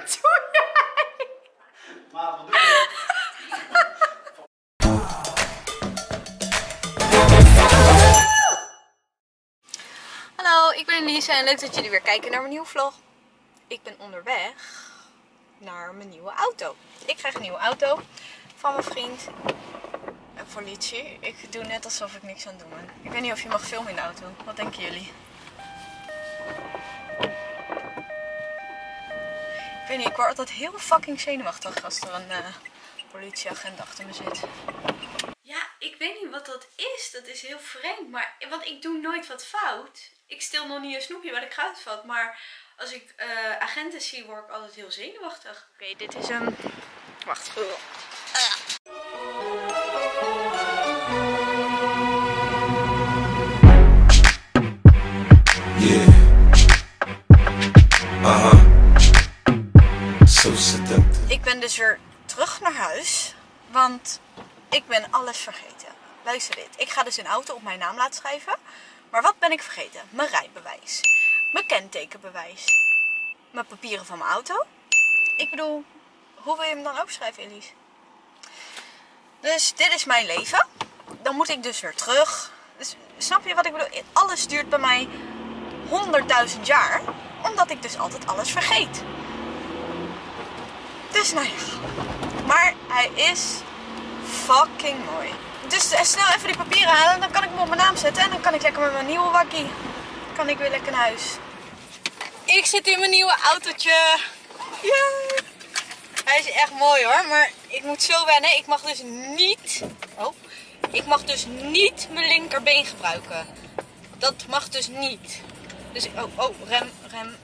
doe jij? Maar wat doe je? Hallo, ik ben Elise en leuk dat jullie weer kijken naar mijn nieuwe vlog. Ik ben onderweg naar mijn nieuwe auto. Ik krijg een nieuwe auto van mijn vriend. En politie, ik doe net alsof ik niks aan het doen ben. Ik weet niet of je mag filmen in de auto. Wat denken jullie? Ik weet niet, ik word altijd heel fucking zenuwachtig als er een politieagent achter me zit. Ja, ik weet niet wat dat is. Dat is heel vreemd. Maar, want ik doe nooit wat fout. Ik stil nog niet een snoepje bij de kruidvat. Maar als ik agenten zie, word ik altijd heel zenuwachtig. Oké, dit is hem. Wacht. Ik ben dus weer terug naar huis. Want ik ben alles vergeten. Luister dit. Ik ga dus een auto op mijn naam laten schrijven. Maar wat ben ik vergeten? Mijn rijbewijs. Mijn kentekenbewijs. Mijn papieren van mijn auto. Ik bedoel, hoe wil je hem dan opschrijven, Elise? Dus dit is mijn leven. Dan moet ik dus weer terug. Dus, snap je wat ik bedoel? Alles duurt bij mij 100.000 jaar. Omdat ik dus altijd alles vergeet. Dus nou ja. Maar hij is fucking mooi. Dus snel even die papieren halen. Dan kan ik hem op mijn naam zetten. En dan kan ik lekker met mijn nieuwe wakkie. Kan ik weer lekker naar huis. Ik zit in mijn nieuwe autootje. Yeah. Hij is echt mooi hoor. Maar ik moet zo wennen. Ik mag dus niet... Oh. Ik mag dus niet mijn linkerbeen gebruiken. Dat mag dus niet. Dus... Oh. Rem.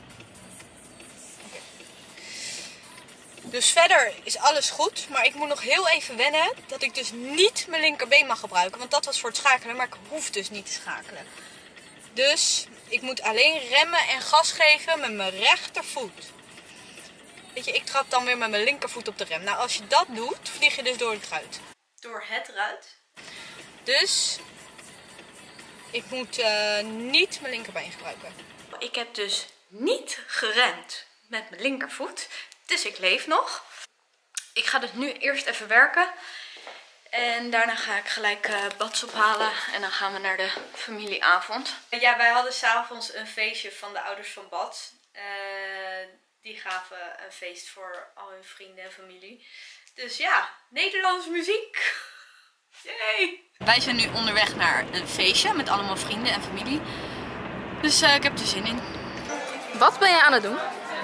Dus verder is alles goed, maar ik moet nog heel even wennen dat ik dus niet mijn linkerbeen mag gebruiken. Want dat was voor het schakelen, maar ik hoef dus niet te schakelen. Dus ik moet alleen remmen en gas geven met mijn rechtervoet. Weet je, ik trap dan weer met mijn linkervoet op de rem. Nou, als je dat doet, vlieg je dus door het ruit. Door het ruit. Dus ik moet niet mijn linkerbeen gebruiken. Ik heb dus niet geremd met mijn linkervoet. Dus ik leef nog. Ik ga dus nu eerst even werken. En daarna ga ik gelijk Bats ophalen. En dan gaan we naar de familieavond. Ja, wij hadden s'avonds een feestje van de ouders van Bats. Die gaven een feest voor al hun vrienden en familie. Dus ja, Nederlandse muziek. Yay! Wij zijn nu onderweg naar een feestje met allemaal vrienden en familie. Dus ik heb er zin in. Wat ben je aan het doen?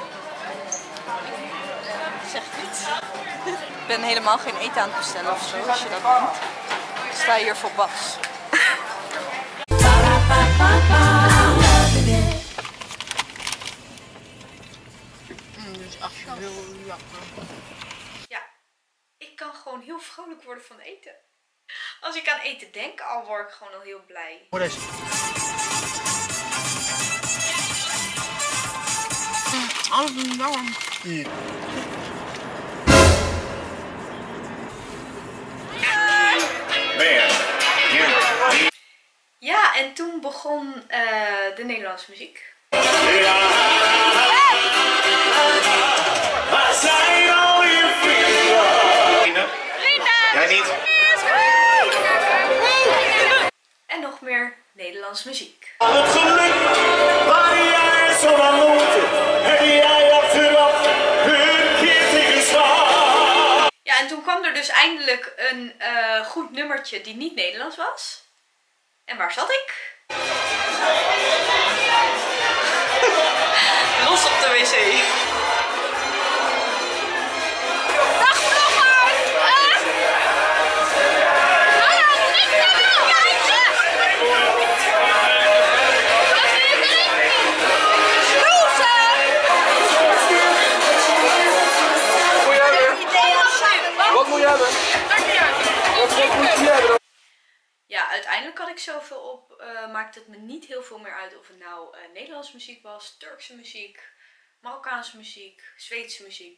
Zeg niet. Ik ben helemaal geen eten aan het bestellen of zo, als je dat denkt. Ik sta hier voor Bas. Dit is echt heel lekker. Ja, ik kan gewoon heel vrolijk worden van eten. Als ik aan eten denk, al word ik gewoon al heel blij. Hoe deze? Alles is warm. Ja, en toen begon de Nederlandse muziek. Jij niet? En nog meer Nederlandse muziek. Het geluk waar jij zo aan loopt, heb jij achteraf een keer tegengestaan. Ja, en toen kwam er dus eindelijk een goed nummertje die niet Nederlands was. En waar zat ik? Los op de wc. Dag vloggers! Hallo, ik ben wel kijken! Wat wil je drinken? Snoezen! Wat moet je hebben? Wat moet je hebben? Ja, uiteindelijk had ik zoveel op, maakt het me niet heel veel meer uit of het nou Nederlandse muziek was, Turkse muziek, Marokkaanse muziek, Zweedse muziek.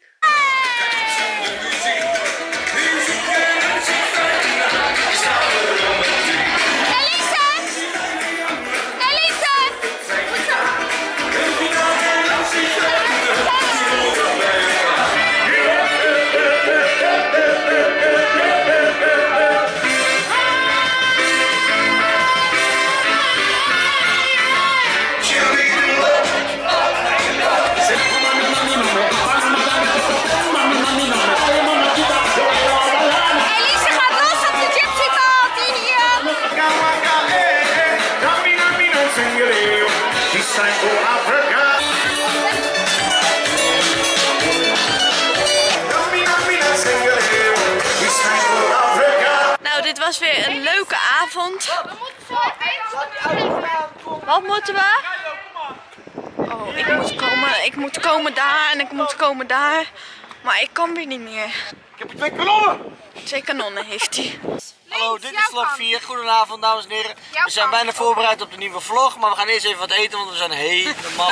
was weer een leuke avond. Wat moeten we? Oh, ik moet komen daar en ik moet komen daar. Maar ik kan weer niet meer. Ik heb 2 kanonnen! 2 kanonnen heeft hij. Hallo, dit is vlog 4. Goedenavond dames en heren. We zijn bijna voorbereid op de nieuwe vlog, maar we gaan eerst even wat eten, want we zijn helemaal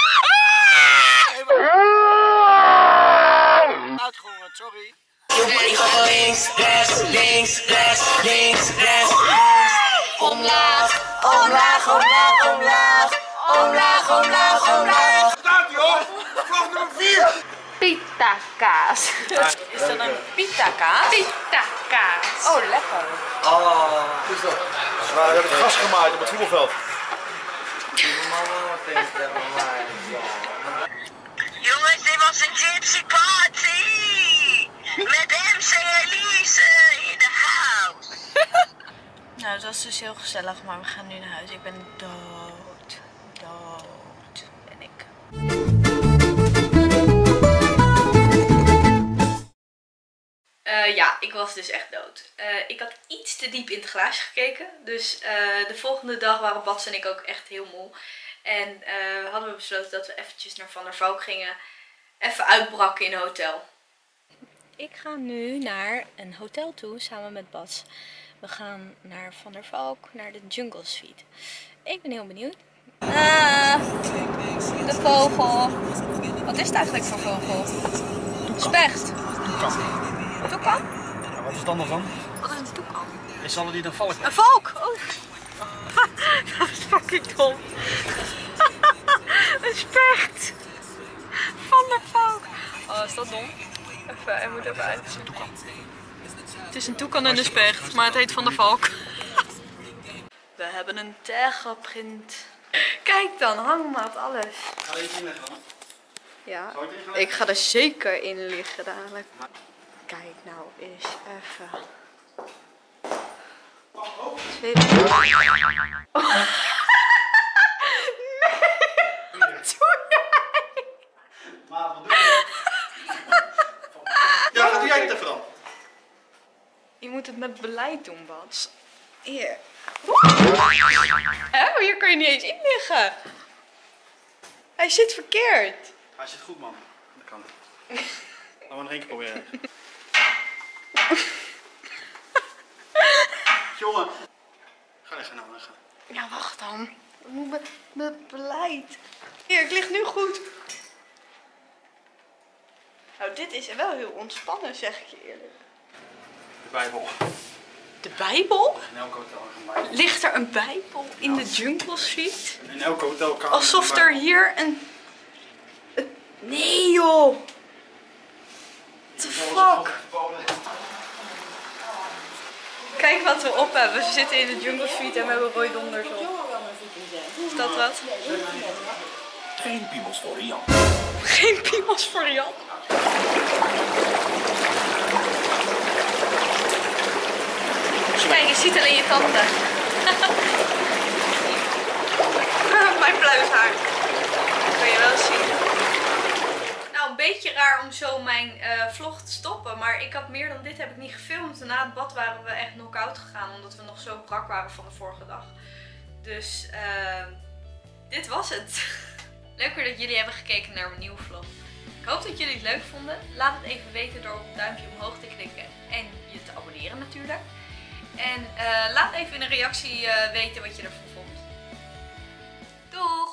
uitgehongerd, sorry. Links, rechts, links, rechts, links, rechts, omlaag, omlaag, omlaag, omlaag, omlaag, omlaag, omlaag. Staat ie hoor! Vlog nummer 4! Pita-kaas. Is dat een pita-kaas? Pita-kaas. Oh, lekker. Wat is dat? We hebben het gas gemaaid op het voetbalveld. Jongens, dit was een gypsy party! Met MC Elise in de house! Nou, dat was dus heel gezellig, maar we gaan nu naar huis. Ik ben dood. Dood ben ik. Ja, ik was dus echt dood. Ik had iets te diep in het glaasje gekeken. Dus de volgende dag waren Bats en ik ook echt heel moe. En hadden we besloten dat we eventjes naar Van der Valk gingen. Even uitbrakken in een hotel. Ik ga nu naar een hotel toe samen met Bats. We gaan naar Van der Valk, naar de Jungle Suite. Ik ben heel benieuwd. De vogel. Wat is het eigenlijk voor vogel? Specht. Toekan? Ja, wat is het anders dan? Wat is een toekan? Is alle die een valk? Een valk! Oh. Dat is fucking dom. Een specht. Van der Valk. Oh, is dat dom? Even, hij moet even uit. Het is een toekan en een specht, maar het heet Van der Valk. We hebben een tegelprint. Kijk dan, hangmat, alles. Ga je in liggen dan? Ja, Zou je erin gaan ik ga er zeker in liggen dadelijk. Kijk nou eens even. Twee... Nee, wat doe jij? Maat, wat doe je? Ja, wat doe jij het even dan? Je moet het met beleid doen, Bats. Hier. Hè? Hier kan je niet eens in liggen. Hij zit verkeerd. Hij zit goed, man. Dat kan. Laten we nog 1 keer proberen. Jongen. Ga liggen nou, liggen. Ja, wacht dan. Ik moet met beleid. Hier, ik lig nu goed. Nou, dit is wel heel ontspannen, zeg ik je eerlijk. De Bijbel. De Bijbel? In elk hotel is een Bijbel. Ligt er een Bijbel in de Jungle Suite? In elke hotelkamer. Alsof er hier een... Nee joh! What the fuck? Kijk wat we op hebben. We zitten in de Jungle Suite en we hebben Roy Donders op. Is dat wat? Geen piemels voor Jan. Geen piemels voor Jan. Kijk, je ziet alleen je tanden. Mijn pluishaar. Dat kun je wel zien. Nou, een beetje raar om zo mijn vlog te stoppen. Maar ik had meer dan dit heb ik niet gefilmd. Na het bad waren we echt knock-out gegaan. Omdat we nog zo brak waren van de vorige dag. Dus dit was het. Leuker dat jullie hebben gekeken naar mijn nieuwe vlog. Ik hoop dat jullie het leuk vonden. Laat het even weten door op het duimpje omhoog te klikken. En je te abonneren natuurlijk. En laat even in een reactie weten wat je ervan vond. Doeg!